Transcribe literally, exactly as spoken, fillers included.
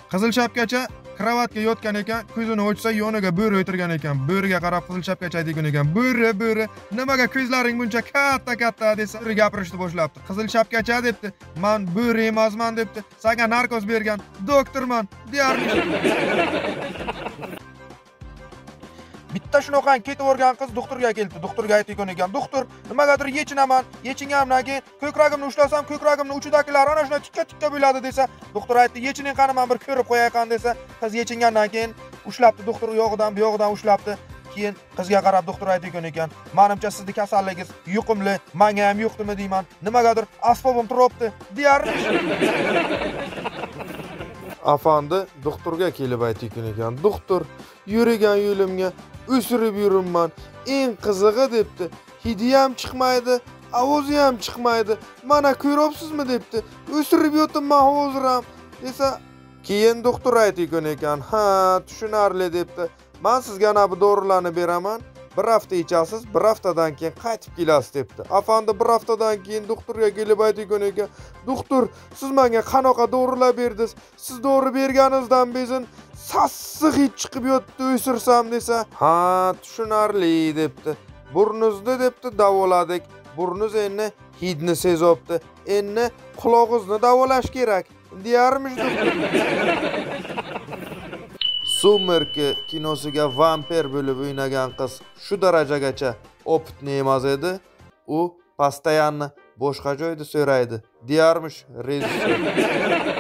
Qizil shapkacha kravatga yotgan ekan, ko'zini ochsa yoniga bo'ri o'tirgan ekan. Bo'riga qarab qizil shapkacha aytgan ekan: "Bo'ri, bo'ri, nimaga ko'zlaring buncha katta-katta?" desa, bo'ri gapirishni boshlabdi. Qizil shapkacha debdi: "Men bo'ri emasman" debdi. "Senga narkoz bergan doktorman" deyarmish. Bitta shunaqan ketib o'rgan qiz doktorga keldi. Doktorga aytgan ekan: "Doktor, nimagadir yechinaman. Yechinganimdan keyin ko'kragimni ushlasam, ko'kragimning uchidagilar ana shuna tikka-tikka bo'ladi" desa, doktor aytdi: "Yechining qani, men bir ko'rib qo'yayqan" desa, qiz yechingandan keyin ushlabdi, doktor u yog'idan bu yog'idan ushlabdi. Keyin qizga qarab doktor aytgan ekan: "Menimcha sizning kasalligingiz yuqumli, menga ham yuqdimi deyman. Nimagadir asbobim turibdi" deyarmish. Afandi doktorga kelib aytgan ekan: "Doktor, yurgan yo'limga o'sirib yuribman. Eng qizig'i" debdi, "hidi ham chiqmaydi, ovozi ham chiqmaydi. Mana ko'ryapsizmi" debdi. "O'sirib yotibman hozir ham" desa, keyin doktor aytgan ekan: "Ha, tushunarli" debdi. "Men sizga ana bu dorilarni beraman. Bir hafta ichasiz, bir haftadan keyin qaytib kelasiz" debdi. Afandi bir haftadan keyin doktorga kelib aytgan ekan: "Doktor, siz menga qanaqa dorilar berdingiz? Siz dori berganingizdan bezin sassiq hid chiqib yotdi o'sirsam" desa, "Ha, tushunarli" debdi. "Burningizni" debdi davoladik. "Burningiz endi hidni sezopti. Endi qulog'ingizni davolash kerak" deyarmish doktor. Summerki kinosiga vampir bo'lib o'ynagan qiz shu darajagacha opitni emas edi. U postoyanni boshqa joyda so'raydi deyarmish rejissyor.